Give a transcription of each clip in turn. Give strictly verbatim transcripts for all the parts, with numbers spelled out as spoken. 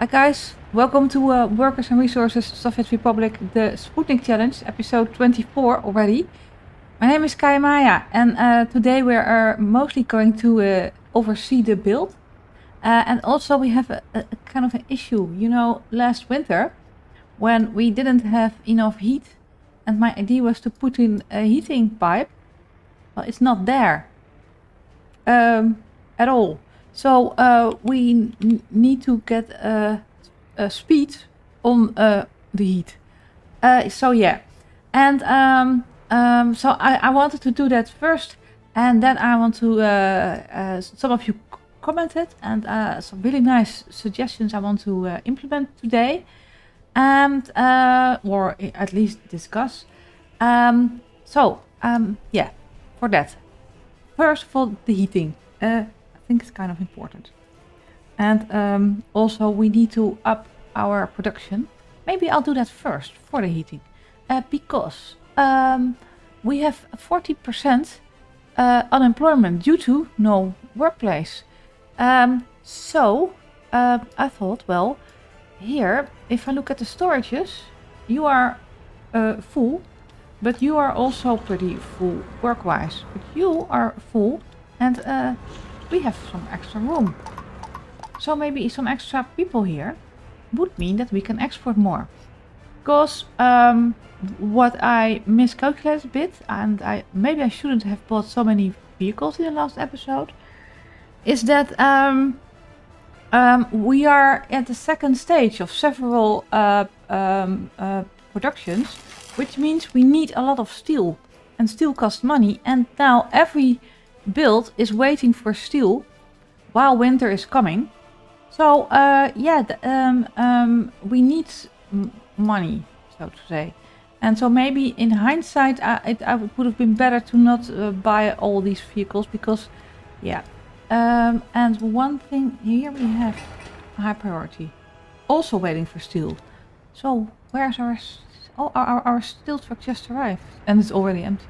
Hi guys, welcome to uh, Workers and Resources Soviet Republic, the Sputnik Challenge, episode twenty-four already. My name is Kaya Maya, and uh, today we are mostly going to uh, oversee the build. Uh, and also we have a, a, a kind of an issue. You know, last winter, when we didn't have enough heat, and my idea was to put in a heating pipe, well, it's not there um, at all. So uh, we n need to get uh, a speed on uh, the heat. Uh, so yeah, and um, um, so I, I wanted to do that first, and then I want to. Uh, uh, some of you commented, and uh, some really nice suggestions I want to uh, implement today, and uh, or at least discuss. Um, so um, yeah, for that, first of all, the heating. Uh, I think it's kind of important. And um, also we need to up our production. Maybe I'll do that first for the heating. Uh, because um, we have forty percent uh, unemployment due to no workplace. Um, so uh, I thought, well, here, if I look at the storages, you are uh, full, but you are also pretty full work-wise. But you are full and uh, we have some extra room. So maybe some extra people here would mean that we can export more. Because um, what I miscalculated a bit, and I maybe I shouldn't have bought so many vehicles in the last episode, is that um, um, we are at the second stage of several uh, um, uh, productions, which means we need a lot of steel, and steel costs money, and now every build is waiting for steel while winter is coming. So uh, yeah, the, um, um, we need m money, so to say. And so maybe in hindsight, I, it, I would have been better to not uh, buy all these vehicles because, yeah. Um, and one thing here we have a high priority, also waiting for steel. So where's our? Oh, our our steel truck just arrived, and it's already empty.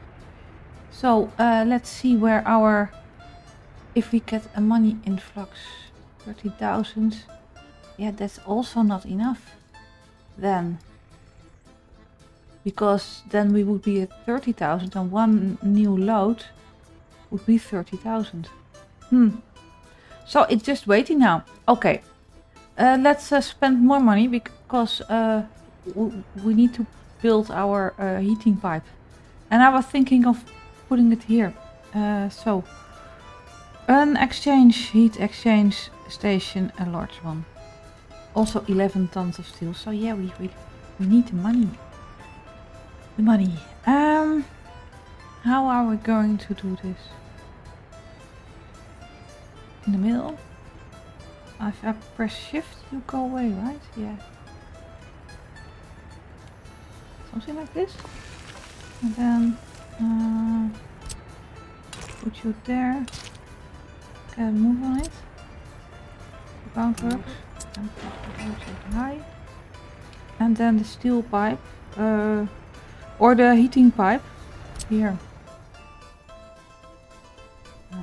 So uh, let's see where our, if we get a money influx, thirty thousand. Yeah, that's also not enough then. Because then we would be at thirty thousand and one new load would be thirty thousand. Hmm. So it's just waiting now. Okay. Uh, let's uh, spend more money because uh, we need to build our uh, heating pipe. And I was thinking of putting it here. Uh, so, an exchange, heat exchange station, a large one. Also eleven tons of steel. So yeah, we we, we need the money. The money. Um, how are we going to do this? In the middle. If I press shift, you go away, right? Yeah. Something like this. And then uh, put you there. Can move on it. The ground works. And put high. And then the steel pipe. Uh, or the heating pipe. Here. Uh,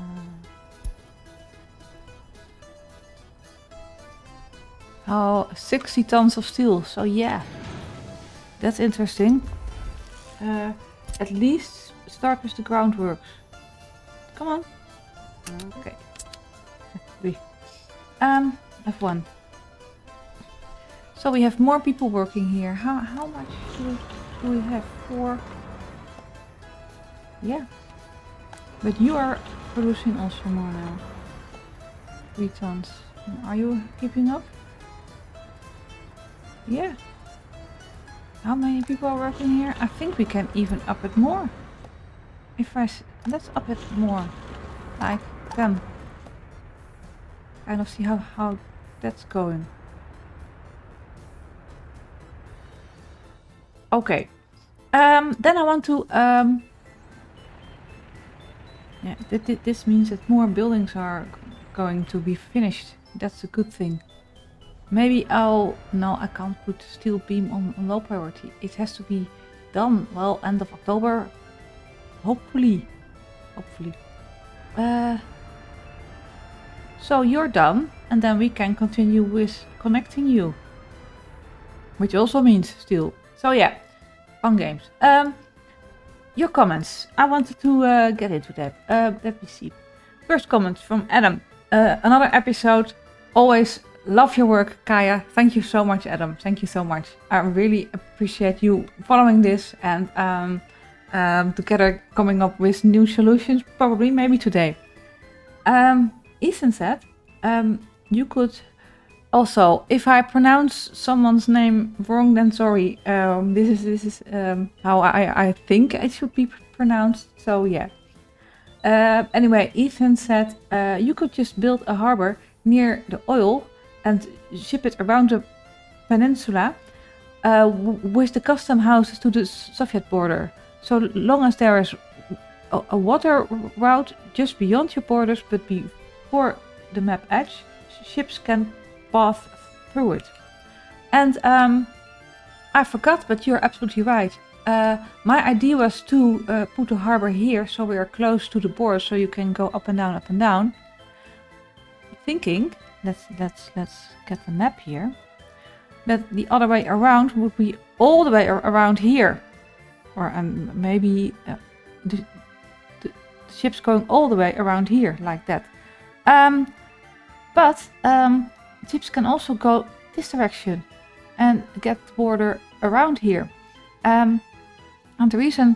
oh, sixty tons of steel. So yeah. That's interesting. Uh, at least start with the groundworks. Come on. Okay. Three. Um, F one. So we have more people working here. How how much do we, do we have? Four. Yeah. But you are producing also more now. Three tons. Are you keeping up? Yeah. How many people are working here? I think we can even up it more. If I s let's up it more, like ten. Kind of see how how that's going. Okay. Um. Then I want to um. Yeah. Th th this means that more buildings are going to be finished. That's a good thing. Maybe I'll... No, I can't put steel beam on, on low priority. It has to be done, well, end of October. Hopefully. Hopefully. Uh, so you're done. and then we can continue with connecting you. Which also means steel. So yeah, fun games. Um, your comments. I wanted to uh, get into that. Uh, let me see. First comment from Adam. Uh, another episode. Always love your work, Kaya. Thank you so much, Adam. Thank you so much. I really appreciate you following this and um, um, together coming up with new solutions. Probably, maybe today. Um, Ethan said, um, you could also, if I pronounce someone's name wrong, then sorry. Um, this is this is um, how I, I think it should be pronounced. So yeah. Uh, anyway, Ethan said uh, you could just build a harbor near the oil and ship it around the peninsula uh, w with the custom houses to the Soviet border. So long as there is a, a water route just beyond your borders, but before the map edge, ships can path through it. And um, I forgot, but you're absolutely right. Uh, my idea was to uh, put a harbor here, so we are close to the border, so you can go up and down, up and down. Thinking, let's let's let's get the map here. That the other way around would be all the way ar around here, or um, maybe uh, the, the, the ships going all the way around here, like that. Um, but um, ships can also go this direction and get the border around here. Um, and the reason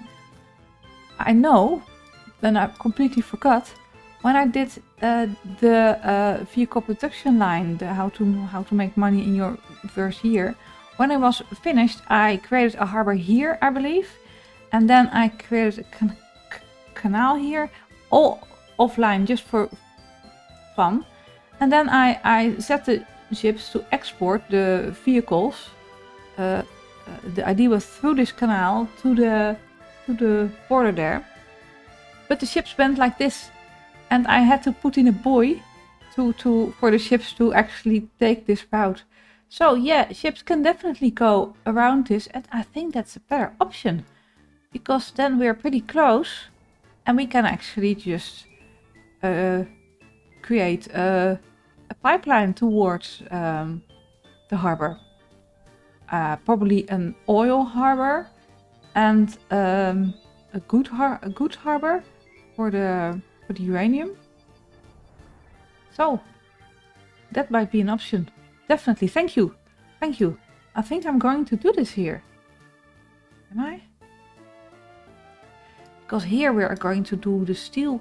I know, then I completely forgot, when I did uh, the uh, vehicle production line, the how to how to make money in your first year, when I was finished, I created a harbor here, I believe, and then I created a can canal here, all offline just for fun, and then I, I set the ships to export the vehicles. Uh, uh, the idea was through this canal to the to the border there, but the ships went like this. And I had to put in a buoy to, to, for the ships to actually take this route. So yeah, ships can definitely go around this, and I think that's a better option. Because then we're pretty close and we can actually just uh, create a, a pipeline towards um, the harbor. Uh, probably an oil harbor and um, a good har a good harbor for the for the uranium. So that might be an option. Definitely. Thank you. Thank you. I think I'm going to do this here. Am I? Because here we are going to do the steel.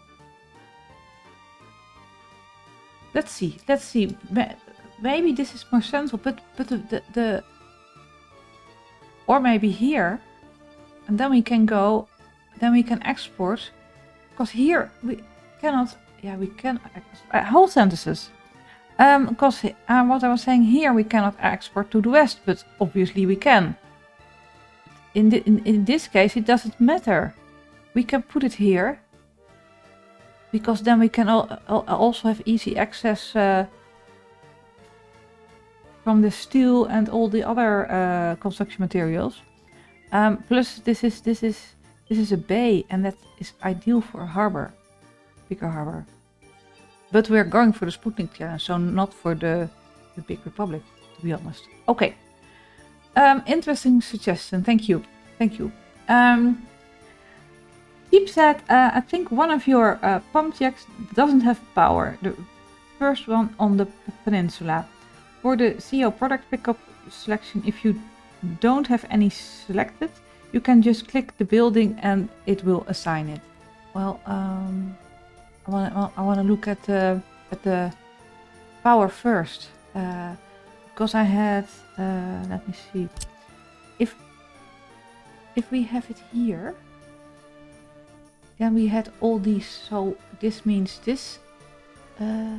Let's see. Let's see. Maybe this is more central, but but the, the, the or maybe here, and then we can go. Then we can export. Because here we cannot. Yeah, we can. Uh, whole sentences. Um, because uh, what I was saying here, we cannot export to the west, but obviously we can. In, the, in, in this case, it doesn't matter. We can put it here. Because then we can al al also have easy access uh, from the steel and all the other uh, construction materials. Um, plus, this is this is this is a bay, and that is ideal for a harbor, bigger harbor. But we're going for the Sputnik challenge, so not for the the Big Republic, to be honest. Okay. Um, interesting suggestion. Thank you. Thank you. Um, Deep said, uh, I think one of your uh, pump jacks doesn't have power. The first one on the peninsula. For the C O product pickup selection, if you don't have any selected, you can just click the building and it will assign it. Well, um, I want I want to look at the at the power first, uh, because I had. Uh, let me see. If if we have it here, then we had all these. So this means this. Uh,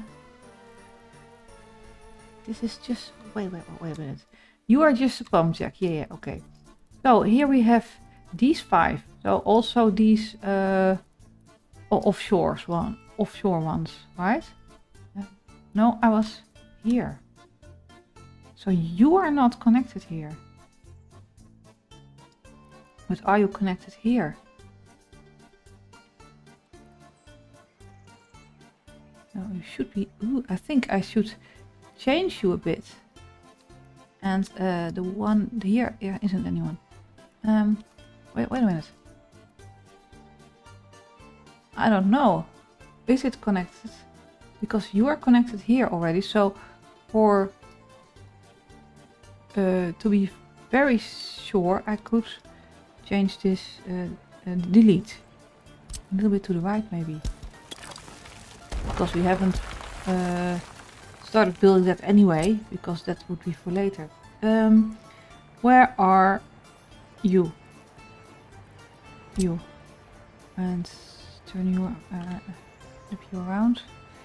this is just. Wait, wait, wait, wait a minute. You are just a pump jack. Yeah, yeah, okay. So here we have these five. So also these uh, offshores one, offshore ones, right? Uh, no, I was here. So you are not connected here. But are you connected here? No, you should be... Ooh, I think I should change you a bit. And uh, the one here, here isn't anyone. Um, wait, wait a minute. I don't know. Is it connected? Because you are connected here already. So for uh, to be very sure, I could change this uh, uh, delete a little bit to the right, maybe. Because we haven't uh, started building that anyway, because that would be for later. Um, where are you? You. And turn you, uh, flip you around.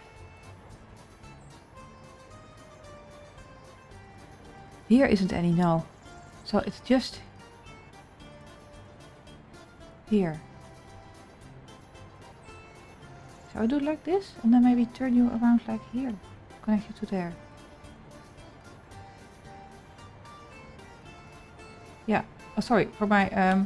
Here isn't any, no. So it's just here. So I do it like this, and then maybe turn you around like here. Connect you to there. Yeah. Oh, sorry for my um.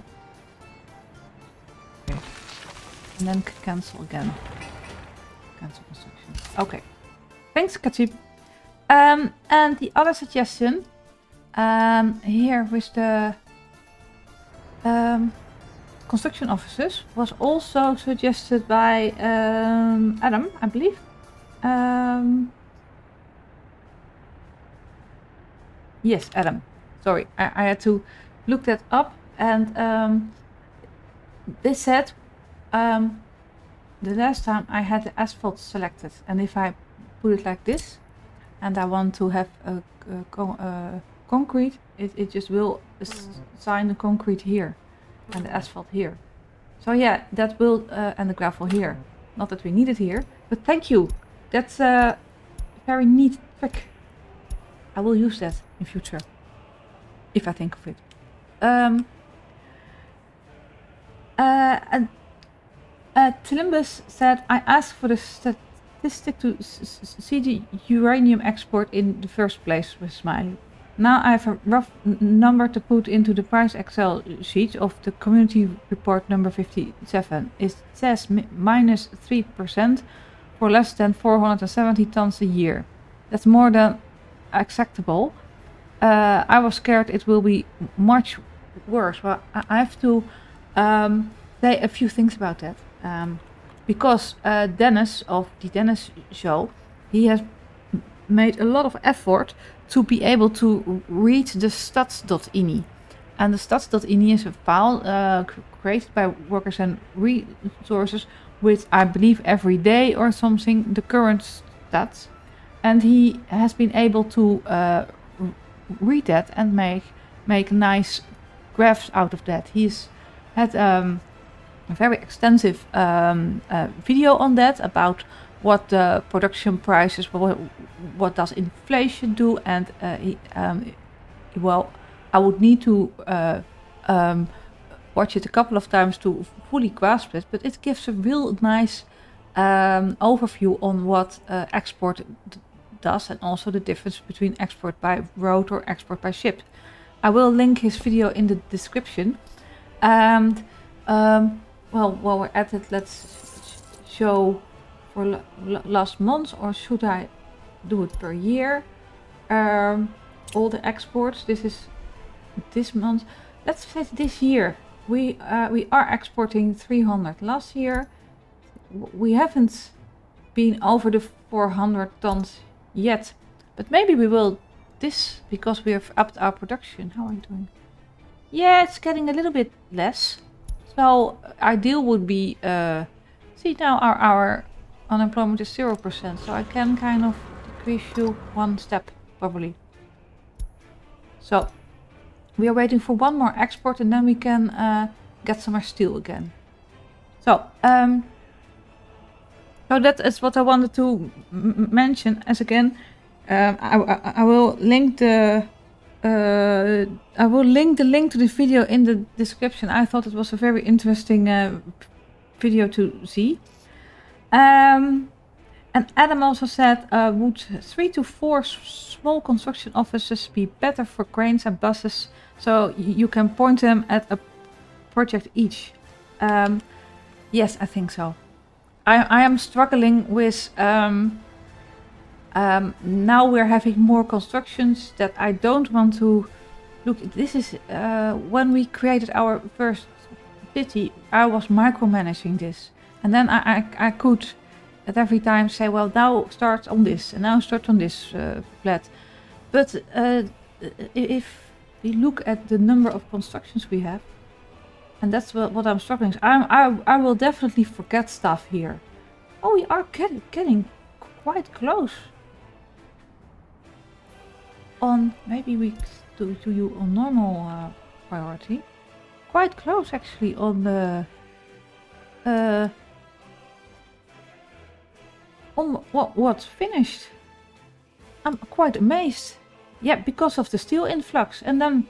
Okay. And then cancel again. Cancel construction. Okay. Thanks, Katib. Um, and the other suggestion, um, here with the um. construction offices was also suggested by um, Adam, I believe. Um, yes, Adam. Sorry, I, I had to look that up, and um, they said um, the last time I had the asphalt selected, and if I put it like this, and I want to have a, a con uh, concrete, it, it just will assign the concrete here. And the asphalt here. So yeah, that will, uh, and the gravel here. Not that we need it here, but thank you. That's a very neat trick. I will use that in future, if I think of it. Um, uh, and uh, Tilimbus said, I asked for the statistic to s s see the uranium export in the first place with Smiley. Now I have a rough number to put into the price Excel sheet of the community report number fifty-seven. It says minus three percent for less than four hundred seventy tons a year. That's more than acceptable. Uh, I was scared it will be much worse. Well, I have to um, say a few things about that. Um, because uh, Dennis of the Dennis Show, he has made a lot of effort to be able to read the stats dot I N I. And the stats dot I N I is a file uh, created by workers and resources with, I believe, every day or something, the current stats. And he has been able to uh, read that and make make nice graphs out of that. He's had um, a very extensive um, uh, video on that about what the production prices, what, what does inflation do, and uh, he, um, well, I would need to uh, um, watch it a couple of times to fully grasp it, but it gives a real nice um, overview on what uh, export does, and also the difference between export by road or export by ship. I will link his video in the description. And um, well, while we're at it, let's show for last month, or should I do it per year? Um, all the exports. This is this month. Let's say this year. We uh, we are exporting three hundred. Last year we haven't been over the four hundred tons yet, but maybe we will this because we have upped our production. How are you doing? Yeah, it's getting a little bit less. So ideal would be uh, see now our our unemployment is zero percent, so I can kind of decrease you one step probably. So we are waiting for one more export, and then we can uh, get some more steel again. So um, so that is what I wanted to m mention. As again, uh, I, I, I will link the uh, I will link the link to the video in the description. I thought it was a very interesting uh, video to see. Um, and Adam also said, uh, would three to four small construction offices be better for cranes and buses, so you can point them at a project each? Um, yes, I think so. I, I am struggling with um, Um, now we're having more constructions that I don't want to... Look, this is... Uh, when we created our first city, I was micromanaging this. And then I, I, I could at every time say, well, now start on this, and now start on this uh, flat. But uh, if we look at the number of constructions we have, and that's what, what I'm struggling with, I'm, I, I will definitely forget stuff here. Oh, we are get, getting quite close. On, maybe we do, do you on normal uh, priority. Quite close actually on the... Uh, on what what's finished. I'm quite amazed. Yeah, because of the steel influx. And then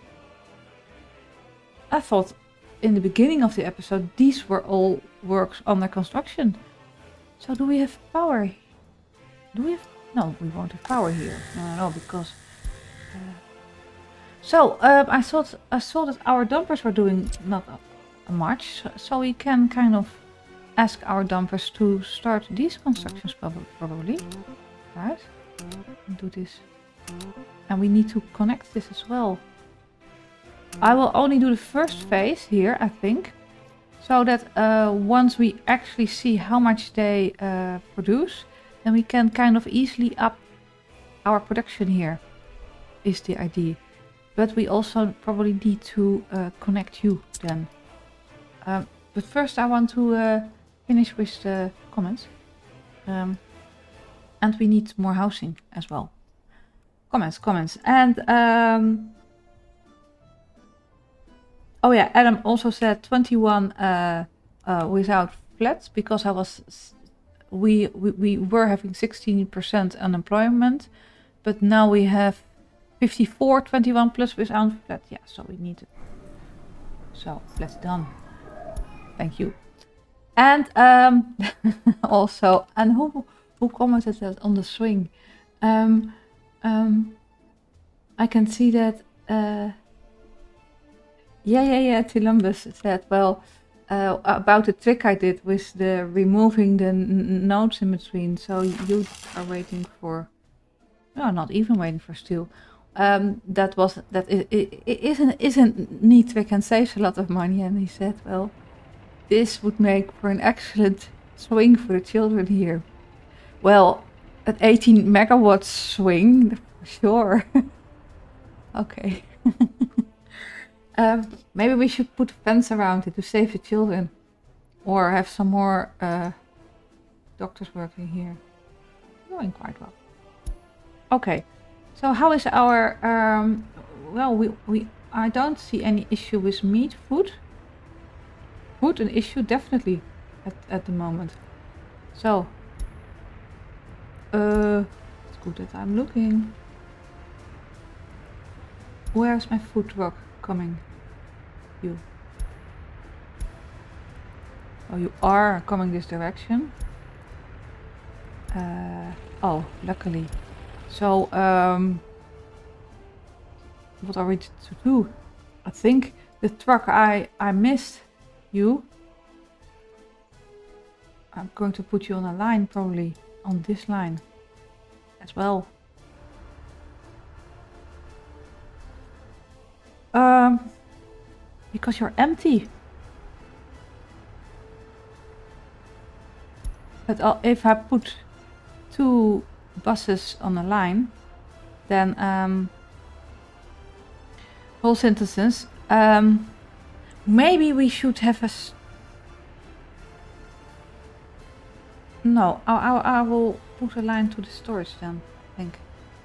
I thought in the beginning of the episode these were all works under construction. So do we have power? Do we have... No, we won't have power here. No, no, no, because... Uh, so, um, I thought I saw that our dumpers were doing not uh, much. So, so we can kind of ask our dumpers to start these constructions prob probably. Right? Do this. And we need to connect this as well. I will only do the first phase here, I think. So that uh, once we actually see how much they uh, produce, then we can kind of easily up our production here, is the idea. But we also probably need to uh, connect you then. Um, but first I want to uh, finish with the comments. Um, and we need more housing as well. Comments, comments. And... Um, oh yeah, Adam also said twenty-one uh, uh, without flats, because I was... We, we, we were having sixteen percent unemployment, but now we have fifty-four, twenty-one plus without flat. Yeah, so we need it. So, flats done. Thank you. And um, also, and who, who commented that on the swing? Um, um, I can see that... Uh, yeah, yeah, yeah, Tilumbus said, well... Uh, about the trick I did with the removing the n nodes in between. So you are waiting for, no, not even waiting for steel. Um, that was that it, it, it isn't isn't neat trick and saves a lot of money. And he said, well, this would make for an excellent swing for the children here. Well, an eighteen megawatt swing, for sure. Okay. Um, maybe we should put a fence around it to save the children. Or have some more uh, doctors working here. Going quite well. Okay. So how is our... Um, well, we, we I don't see any issue with meat. Food. Food an issue, definitely. At, at the moment. So. Uh, it's good that I'm looking. Where's my food truck coming? You. Oh, you are coming this direction. Uh, oh, luckily. So, um, what are we to do? I think the truck I, I missed you. I'm going to put you on a line, probably on this line as well. Um, because you're empty. But uh, if I put two buses on a line, then um, whole sentences. Um, maybe we should have a. S no, I, I I will put a line to the storage then. I think.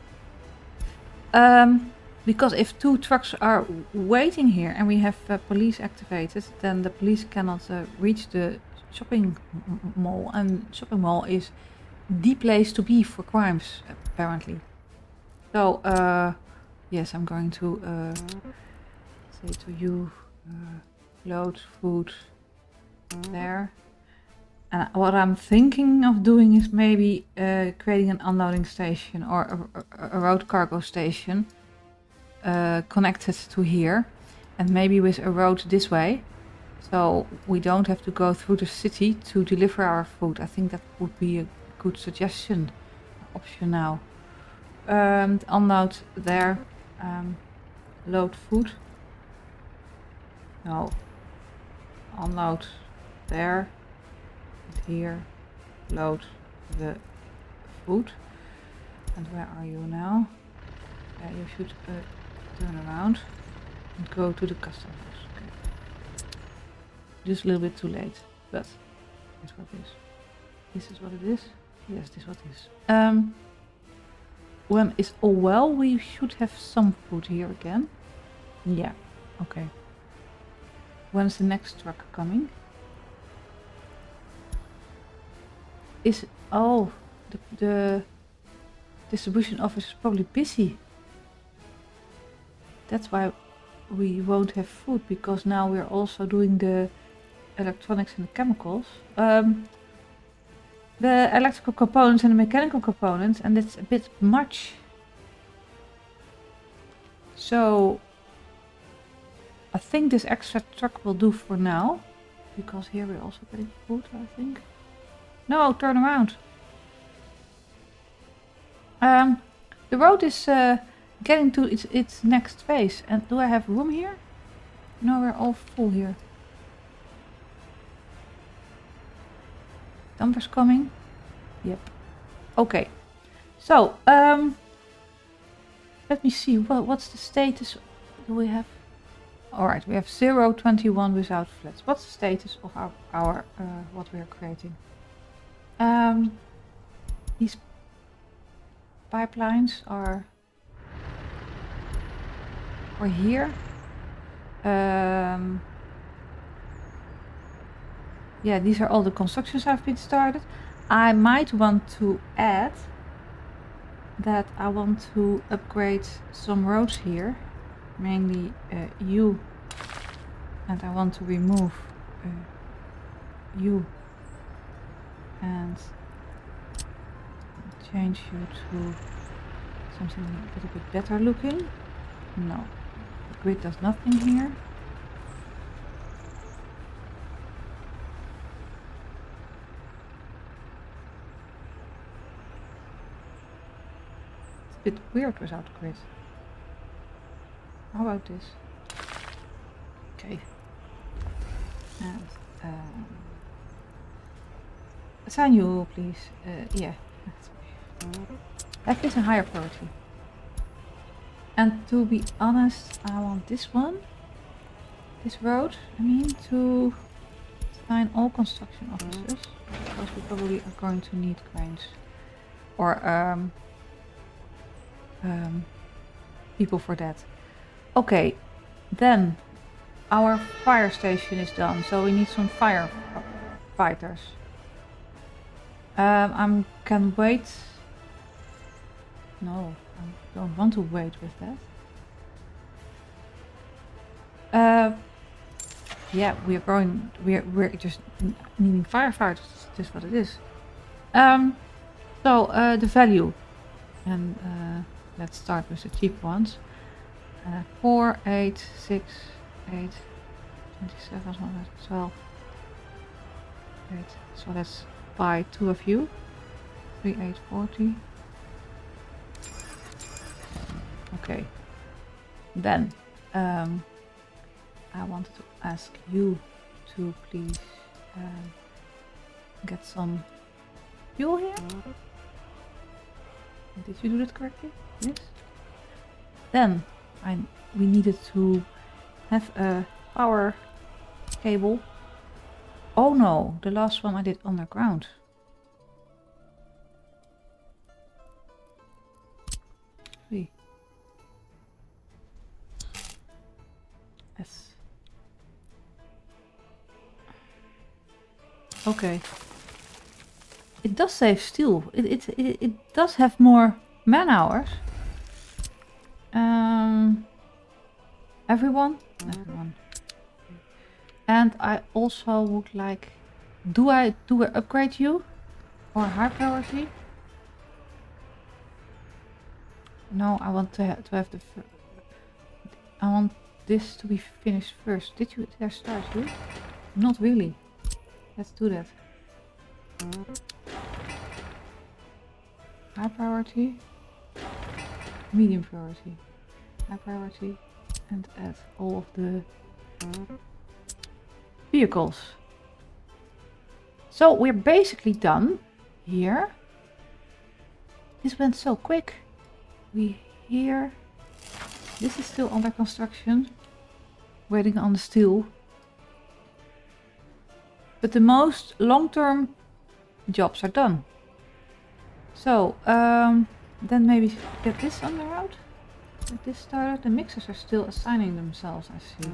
Um. Because if two trucks are waiting here and we have uh, police activated, then the police cannot uh, reach the shopping mall. And shopping mall is the place to be for crimes, apparently. So, uh, yes, I'm going to uh, say to you, uh, load food there. And what I'm thinking of doing is maybe uh, creating an unloading station or a, a, a road cargo station. Uh, connected to here, and maybe with a road this way, so we don't have to go through the city to deliver our food. I think that would be a good suggestion. option now. Um, unload there. Um, load food. No. Unload there. And here. Load the food. And where are you now? Yeah, you should uh, turn around and go to the custom house. Okay. Just a little bit too late, but that's what it is. This is what it is. Yes, this is what it is. Um, when it's all well, we should have some food here again. Yeah, okay. When's the next truck coming? Is oh, the, the distribution office is probably busy. That's why we won't have food, because now we're also doing the electronics and the chemicals. Um, the electrical components and the mechanical components, and it's a bit much. So I think this extra truck will do for now, because here we're also getting food, I think. No, turn around. Um, the road is uh, getting to its, its next phase. And do I have room here? No, we're all full here. Dumpers coming. Yep. Okay. So, um, let me see. What, what's the status? Do we have? Alright, we have zero twenty-one without flats. What's the status of our, our uh, what we are creating? Um, these pipelines are, are here. Um, yeah, these are all the constructions have been started. I might want to add that I want to upgrade some roads here, mainly uh, you, and I want to remove uh, you and change you to something a little bit better looking. No, the grid does nothing here. It's a bit weird without grid. How about this? Okay. And um, assign you, please. Uh, yeah. That is a higher priority. And to be honest, I want this one, this road, I mean, to assign all construction officers, because we probably are going to need cranes or um, um, people for that. Okay, then our fire station is done, so we need some firefighters. Um, I can wait. No, I don't want to wait with that. Uh, yeah, we are going. We're we're just needing firefighters. That's just what it is. Um, so uh, the value, and uh, let's start with the cheap ones. Uh, four, eight, six, eight, twenty-seven, twelve, eight. So let's buy two of you. Three, eight, forty. Okay. Then um, I wanted to ask you to please um, get some fuel here. Did you do that correctly? Yes. Then I we needed to have a power cable. Oh no, the last one I did underground. Three. Yes. Okay. It does save steel. It it it, it does have more man hours. Um, everyone, everyone. And I also would like. Do I do I upgrade you or high priority? No, I want to ha to have the. I want this to be finished first. Did you did I start here? Not really. Let's do that. high priority, medium priority, high priority, and add all of the vehicles. So we're basically done here. This went so quick. We here. This is still under construction. Waiting on the steel. But the most long-term jobs are done. So, um, then maybe get this on the road. Get this started. The mixers are still assigning themselves, I see.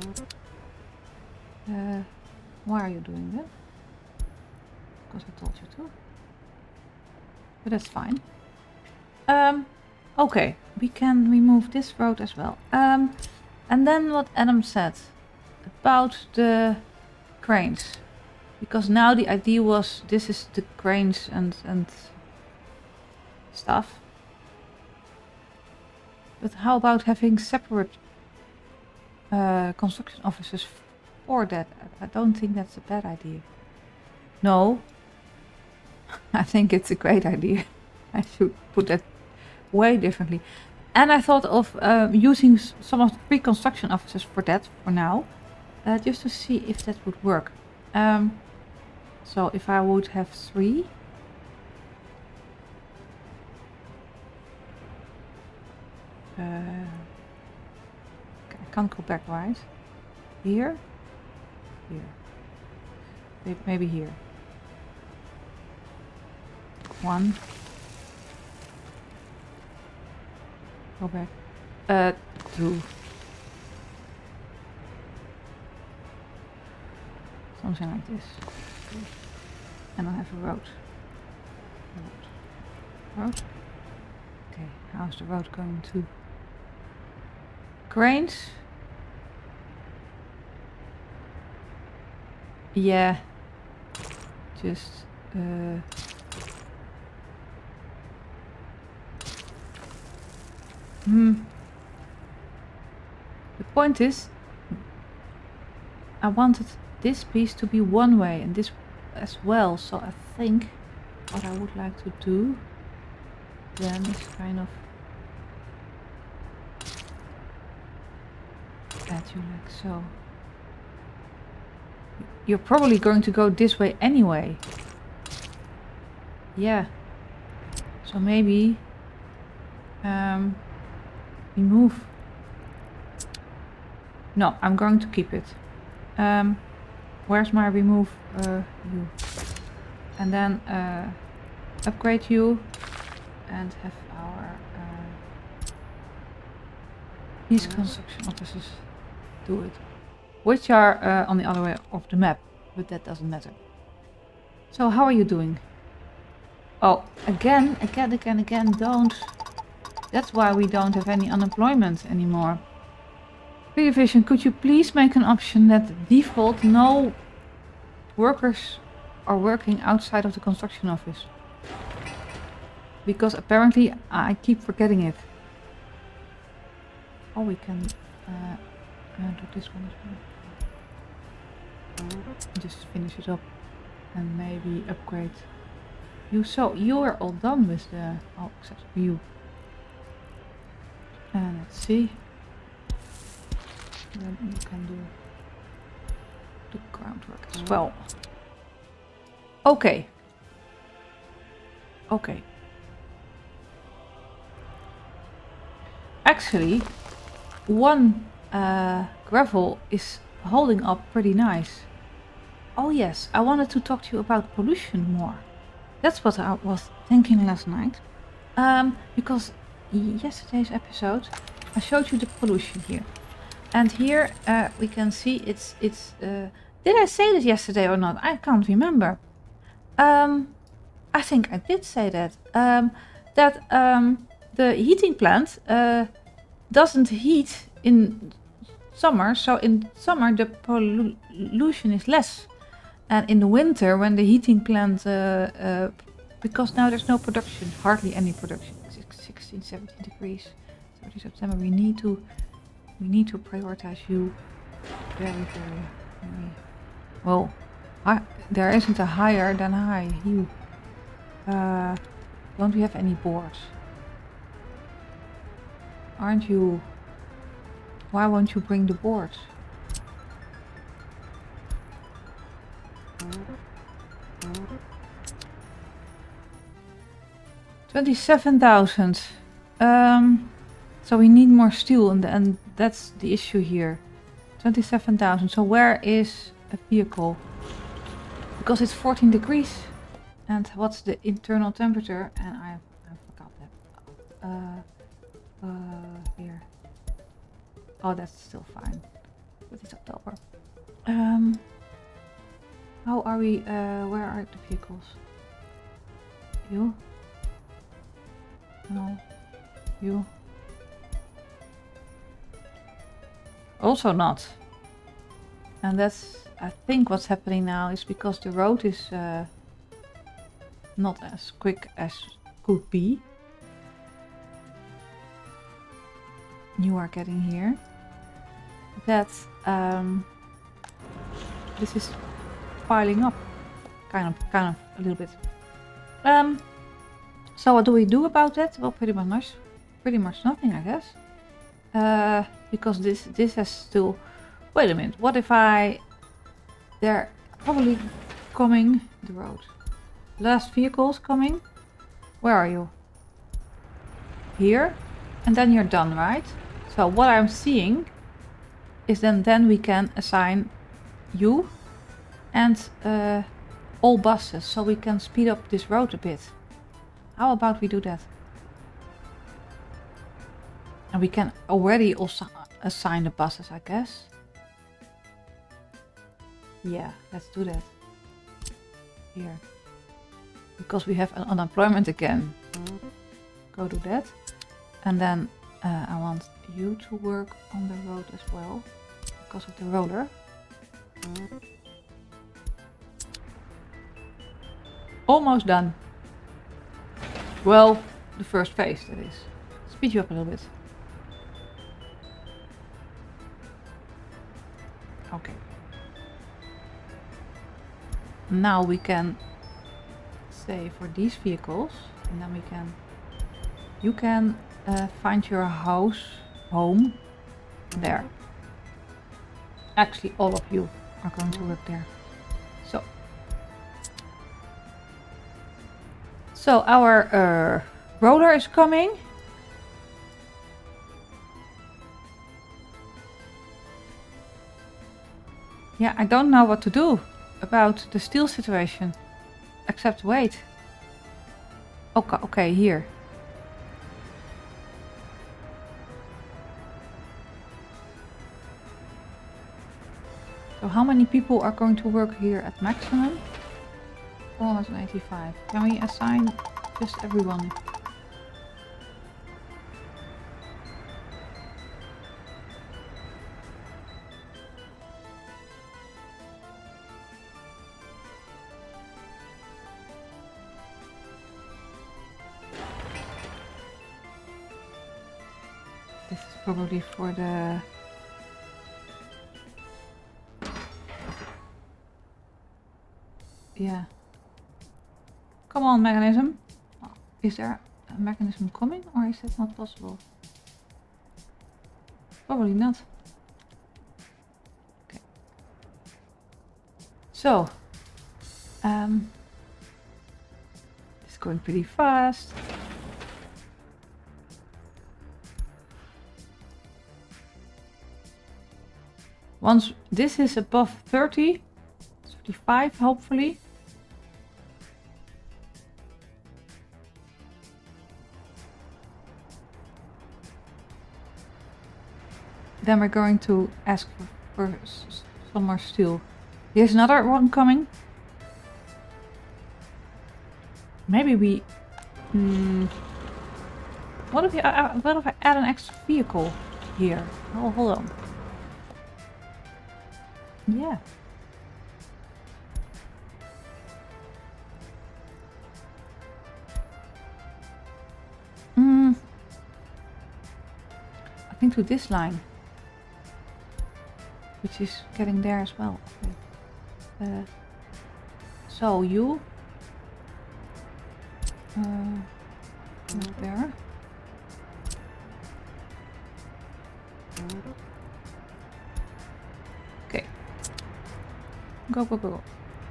Uh, why are you doing that? Because I told you to. But that's fine. Um, okay, we can remove this road as well. Um, and then what Adam said about the cranes. Because now the idea was this is the cranes and, and stuff. But how about having separate uh, construction offices for that? I don't think that's a bad idea. No. I think it's a great idea. I should put that way differently. And I thought of uh, using some of the pre-construction offices for that for now. Uh, just to see if that would work. Um, so if I would have three. Uh, I can't go back, right? Here? Here. Maybe here. One. Go back. Uh, two. Something like this. And I have a road. Road. Road. Okay, how's the road going to? Cranes? Yeah. Just, uh... Hmm. The point is, I wanted this piece to be one way and this as well, so I think what I would like to do then is kind of add you like so. You're probably going to go this way anyway. Yeah. So maybe um, remove. No, I'm going to keep it. Um, where's my remove uh, you? And then uh, upgrade you and have our uh, these construction offices do it, which are uh, on the other way of the map, but that doesn't matter. So how are you doing? Oh, again, again, again, again, don't. That's why we don't have any unemployment anymore. Prevision, could you please make an option that default no workers are working outside of the construction office? Because apparently I keep forgetting it. Oh, we can uh, uh, do this one as well. Just finish it up and maybe upgrade you. So you are all done with the, oh, except for you. And let's see. Then you can do the groundwork as well. Okay. Okay. Actually, one uh, gravel is holding up pretty nice. Oh yes, I wanted to talk to you about pollution more. That's what I was thinking last night. Um, because yesterday's episode, I showed you the pollution here. And here uh, we can see it's, it's uh, did I say this yesterday or not? I can't remember. Um, I think I did say that. Um, that um, the heating plant uh, doesn't heat in summer. So in summer the pollution is less. And in the winter when the heating plant, uh, uh, because now there's no production, hardly any production. sixteen, seventeen degrees, thirty September, we need to We need to prioritize you very, very, very well. I, there isn't a higher than high. You. Uh, Don't we have any boards? Aren't you... Why won't you bring the boards? twenty-seven thousand. Um, so we need more steel and, and that's the issue here. twenty-seven thousand. So where is a vehicle? Because it's fourteen degrees. And what's the internal temperature? And I, I forgot that. Uh, uh, here. Oh, that's still fine. But it's October. Um, how are we? Uh, where are the vehicles? You? No. You? Also not. And that's, I think what's happening now is because the road is uh, not as quick as could be. You are getting here. That um, this is piling up, kind of, kind of a little bit. Um. So what do we do about that? Well, pretty much, pretty much nothing, I guess. Uh, because this this has still. Wait a minute. What if I? They're probably coming the road. Last vehicles coming. Where are you? Here, and then you're done, right? So what I'm seeing is then then we can assign you and uh, all buses, so we can speed up this road a bit. How about we do that? And we can already also assign the buses, I guess. Yeah, let's do that. Here. Because we have an unemployment again. Go do that. And then uh, I want you to work on the road as well. Because of the roller. Almost done. Well, the first phase, that is. Speed you up a little bit. Okay. Now we can say for these vehicles, and then we can, you can uh, find your house, home, there. Actually, all of you are going to work there. So. So our uh, roller is coming. Yeah, I don't know what to do about the steel situation. Except wait. Okay, okay, here. So how many people are going to work here at maximum? four hundred eighty-five. Can we assign just everyone? This is probably for the... Yeah. Come on, mechanism. Is there a mechanism coming, or is that not possible? Probably not. Okay. So, um, it's going pretty fast. Once this is above thirty, thirty-five, hopefully. Then we're going to ask for, for some more steel. Here's another one coming. Maybe we... Hmm, what if, you, uh, what if I add an extra vehicle here? Oh, hold on. Yeah. Hmm. I think to this line. Which is getting there as well. Okay. Uh, so you... Uh, Not there. Okay. Go, go, go.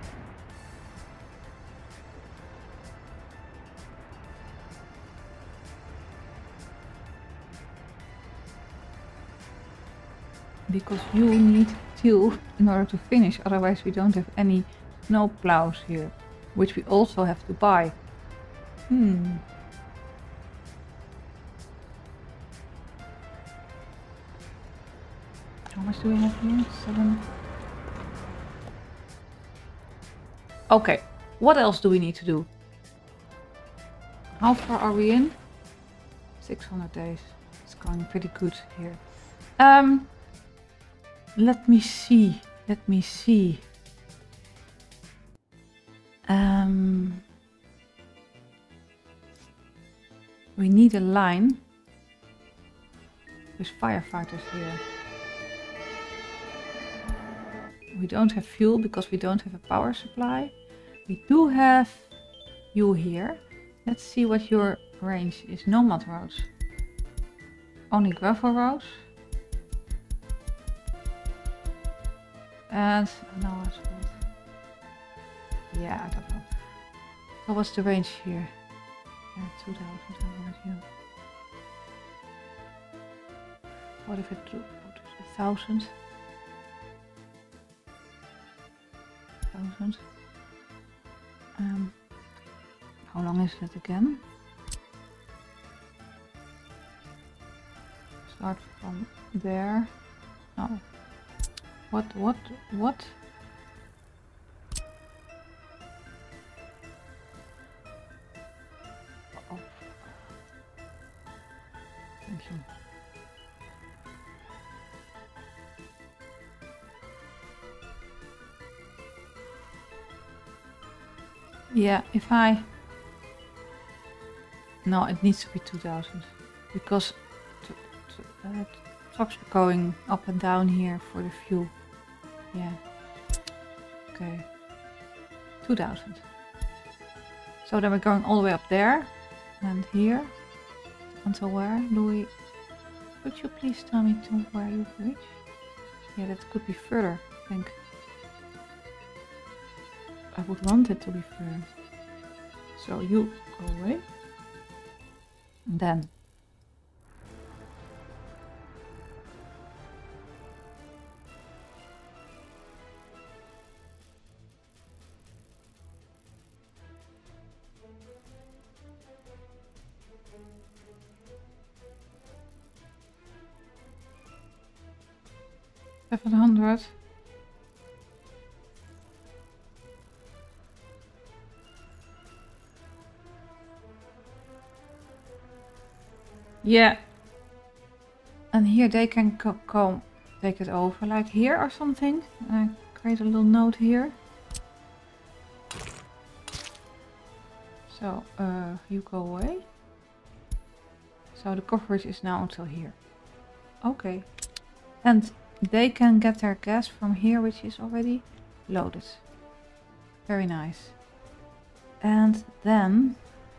Because you need steel in order to finish, otherwise we don't have any snow plows here, which we also have to buy. Hmm. How much do we have here? Seven. Okay, what else do we need to do? How far are we in? six hundred days. It's going pretty good here. Um, let me see. Let me see. Um, we need a line with firefighters here. We don't have fuel because we don't have a power supply. We do have you here. Let's see what your range is. No mud roads. Only gravel roads. And no asphalt. Yeah, I don't know. So what's the range here? Yeah, two thousand. How about you? What if it do a thousand? Thousand. Um, how long is that again? Start from there. No. What? What? What? Oh. Thank you. Yeah, if I... No, it needs to be two thousand. Because t t uh, trucks are going up and down here for the fuel. Yeah. Okay. two thousand. So then we're going all the way up there. And here. Until where do we... Could you please tell me to where you've reached? Yeah, that could be further, I think. I would want it to be further. So you go away. And then. Seven hundred. Yeah. And here they can co come take it over, like here or something. And I create a little note here. So, uh, you go away. So the coverage is now until here. Okay. And they can get their gas from here, which is already loaded. Very nice. And then...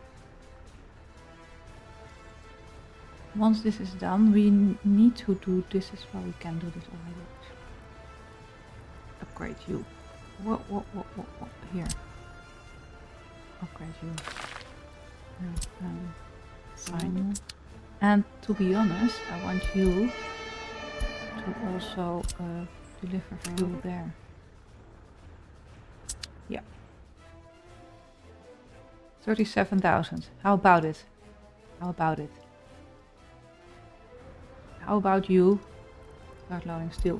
once this is done, we need to do this as well. We can do this already. Upgrade you. What, what, what, what, what? Here. Upgrade you. Yeah, um, sign. And to be honest, I want you to also uh, deliver fuel there. Yeah. thirty-seven thousand. How about it? How about it? How about you start loading steel?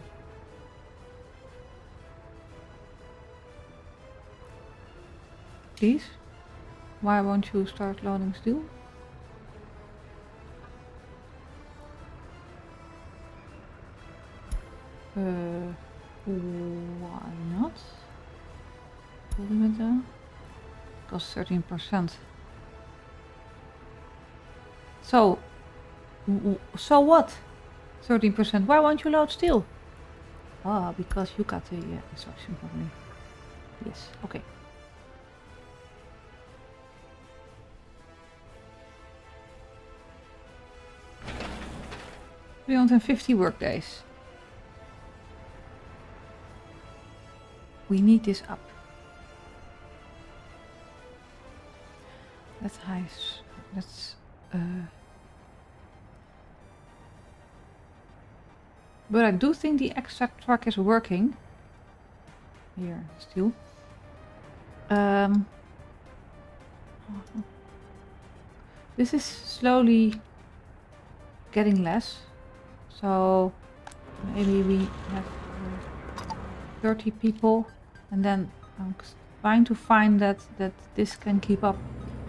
Please? Why won't you start loading steel? Uh, why not? Because thirteen percent. So, so what? thirteen percent. Why won't you load steel? Ah, because you got the uh, instruction probably. Yes, okay. three hundred fifty workdays. We need this up. Let's high. Let's. Uh, but I do think the extract truck is working. Here, still. Um, this is slowly getting less. So maybe we have thirty people, and then I'm trying to find that that this can keep up.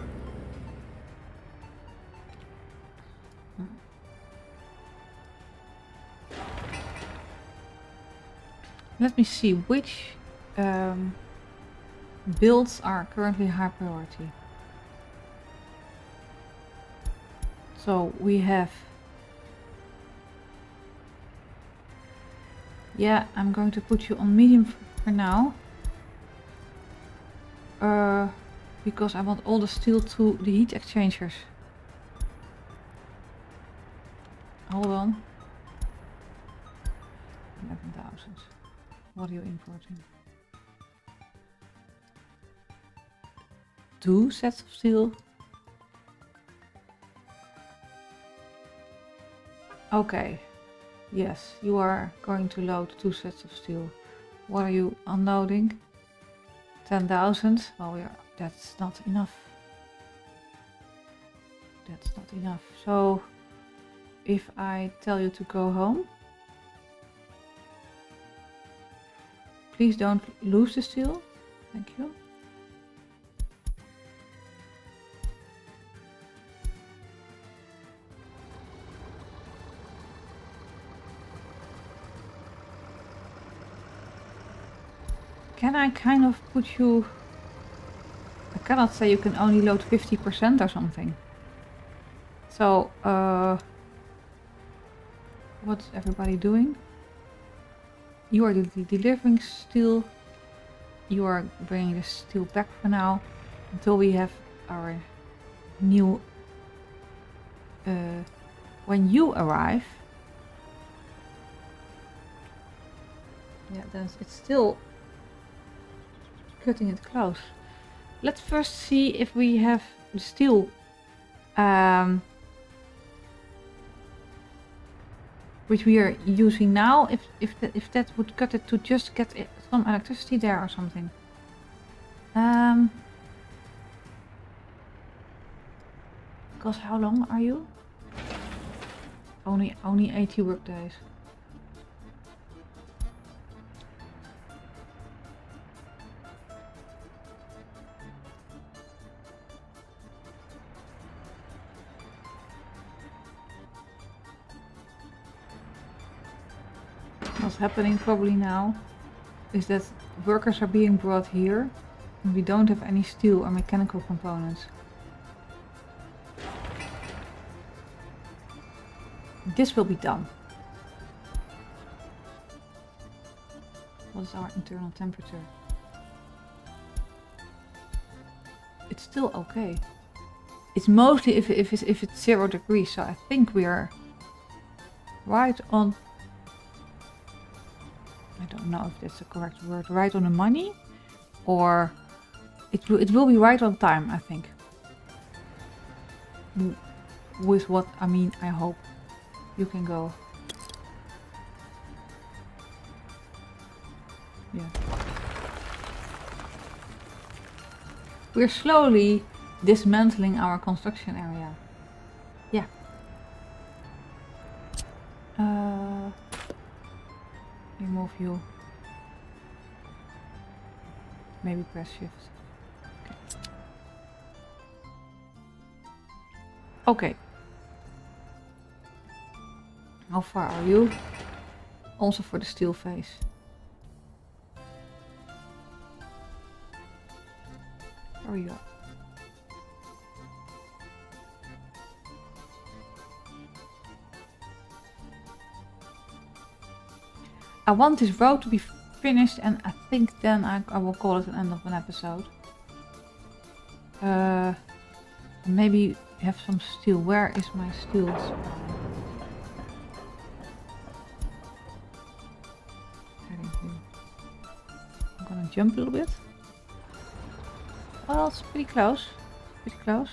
Let me see which um, builds are currently high priority. So we have. Yeah, I'm going to put you on medium for now. Uh, because I want all the steel to the heat exchangers. Hold on. eleven thousand. What are you importing? Two sets of steel. Okay. Yes, you are going to load two sets of steel. What are you unloading? ten thousand. Well, we are, that's not enough. That's not enough. So, if I tell you to go home, please don't lose the steel. Thank you. Can I kind of put you... I cannot say you can only load fifty percent or something. So, uh... what's everybody doing? You are de delivering steel. You are bringing the steel back for now. Until we have our new... Uh, when you arrive... Yeah, then it's still... cutting it close. Let's first see if we have the steel um, which we are using now, if if that, if that would cut it to just get it, some electricity there or something. Um, because how long are you? Only only eighty work days. What's happening probably now is that workers are being brought here and we don't have any steel or mechanical components. This will be done. What is our internal temperature? It's still okay. It's mostly if, if, it's, if it's zero degrees, so I think we are right on... I don't know if that's the correct word. Right on the money, or it will it will be right on time. I think. With what I mean, I hope you can go. Yeah. We're slowly dismantling our construction area. Yeah. Uh. Remove you. Maybe press shift. Okay. Okay. How far are you? Also for the steel phase. Hurry up. I want this road to be finished, and I think then I, I will call it an end of an episode. Uh, maybe have some steel. Where is my steel? I'm gonna jump a little bit. Well, it's pretty close. Pretty close.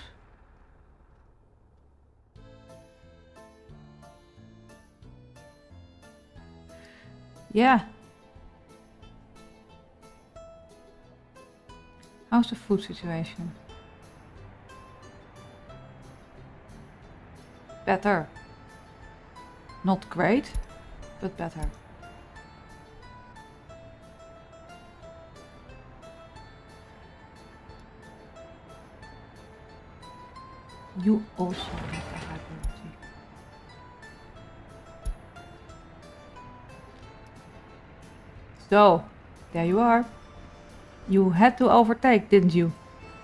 Yeah. How's the food situation? Better. Not great, but better. You also have a high priority. So, there you are. You had to overtake, didn't you?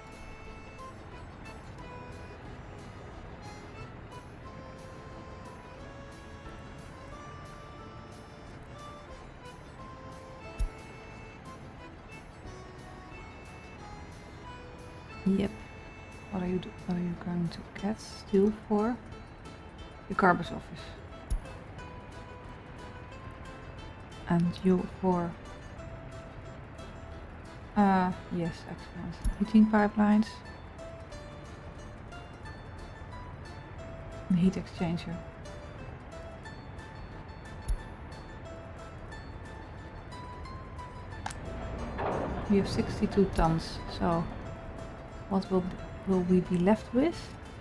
Yep. What are you do what are you going to get still for? The garbage office. And you for uh yes, excellent. Heating pipelines. And heat exchanger. We have sixty-two tons, so what will will we be left with?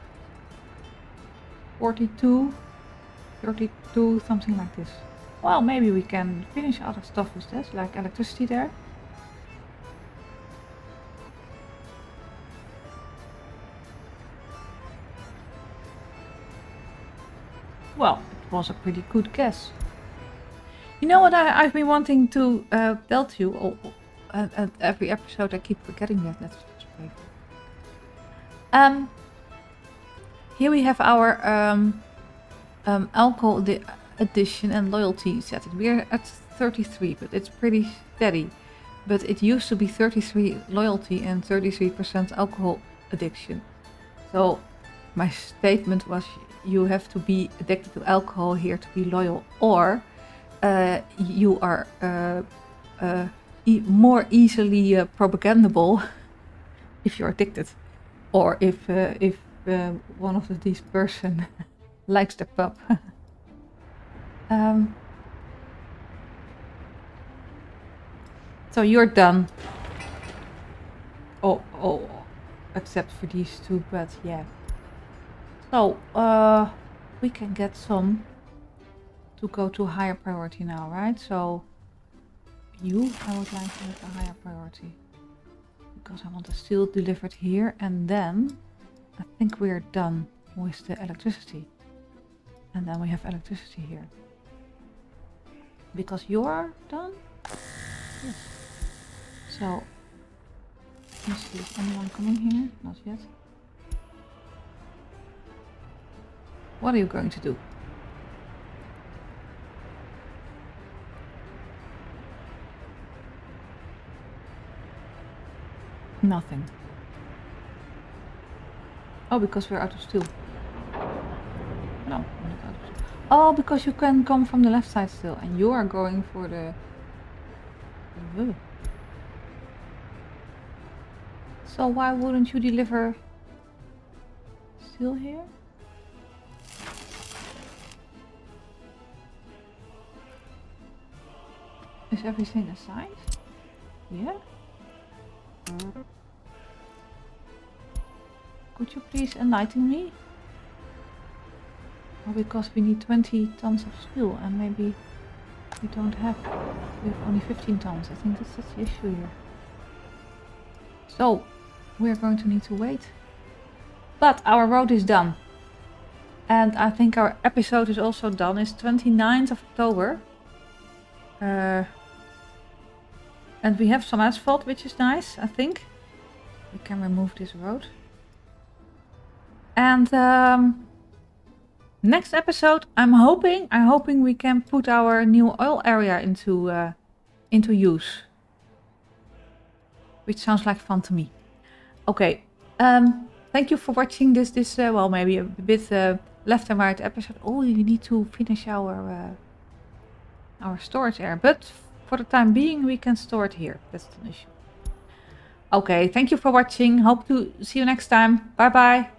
forty-two, thirty-two, something like this. Well, maybe we can finish other stuff with this, like electricity there. Well, it was a pretty good guess. You know what I, I've been wanting to uh, tell to you? Oh, oh, at, at every episode I keep forgetting that. Let's just wait. Um, here we have our um, um, alcohol addition and loyalty setting. We're at thirty-three, but it's pretty steady. But it used to be thirty-three loyalty and thirty-three percent alcohol addiction. So my statement was you have to be addicted to alcohol here to be loyal, or uh, you are uh, uh, e more easily uh, propagandable if you're addicted. Or if uh, if uh, one of the, these person likes the pub. um, so you're done. Oh, oh, except for these two, but yeah. So uh, we can get some to go to higher priority now, right? So you, I would like to have a higher priority. Because I want the steel delivered here, and then I think we're done with the electricity. And then we have electricity here. Because you're done? Yes. So, let me see, is anyone coming here? Not yet. What are you going to do? Nothing. Oh, because we're out of steel. No, we're not out of steel. Oh, because you can come from the left side still, and you are going for the... Uh. So why wouldn't you deliver steel here? Is everything assigned? Yeah. Could you please enlighten me? Or because we need twenty tons of steel and maybe we don't have, we have only fifteen tons. I think that's, that's the issue here. So, we're going to need to wait. But our road is done. And I think our episode is also done. It's twenty-ninth of October. Uh, and we have some asphalt, which is nice, I think. We can remove this road. And um, next episode, I'm hoping, I'm hoping we can put our new oil area into uh, into use, which sounds like fun to me. Okay, um, thank you for watching this. This uh, well, maybe a bit uh, left and right episode. Oh, you need to finish our uh, our storage area, but for the time being, we can store it here. That's an issue. Okay, thank you for watching. Hope to see you next time. Bye bye.